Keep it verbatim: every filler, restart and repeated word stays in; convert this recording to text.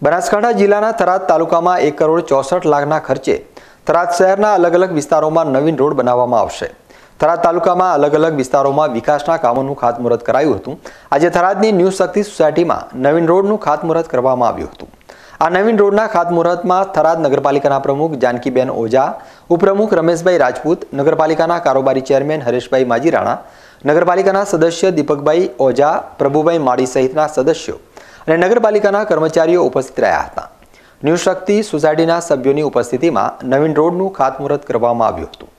બનાસકાંઠા જિલ્લાના થરાદ તાલુકામાં એક કરોડ ચોસઠ લાખના ખર્ચે થરાદ શહેરના અલગ અલગ વિસ્તારોમાં નવીન રોડ બનાવવામાં આવશે। થરાદ તાલુકામાં અલગ અલગ વિસ્તારોમાં વિકાસના કામોનું ખાતમુહૂર્ત કરાયું હતું। આજે થરાદની ન્યૂ શક્તિ સોસાયટીમાં નવીન રોડનું ખાતમુહૂર્ત કરવામાં આવ્યું હતું। આ નવીન રોડના ખાતમુહૂર્તમાં થરાદ નગરપાલિકાના પ્રમુખ જાનકીબેન ઓઝા, ઉપપ્રમુખ રમેશભાઈ રાજપૂત, નગરપાલિકાના કારોબારી ચેરમેન હરેશભાઈ માજીરાણા, નગરપાલિકાના સદસ્ય દીપકભાઈ ઓઝા, પ્રભુભાઈ માળી સહિતના સદસ્યો અને નગરપાલિકાના કર્મચારીઓ ઉપસ્થિત રહ્યા હતા। ન્યૂ શક્તિ સોસાયટીના સભ્યોની ઉપસ્થિતિમાં નવીન રોડનું ખાતમુહૂર્ત કરવામાં આવ્યું હતું।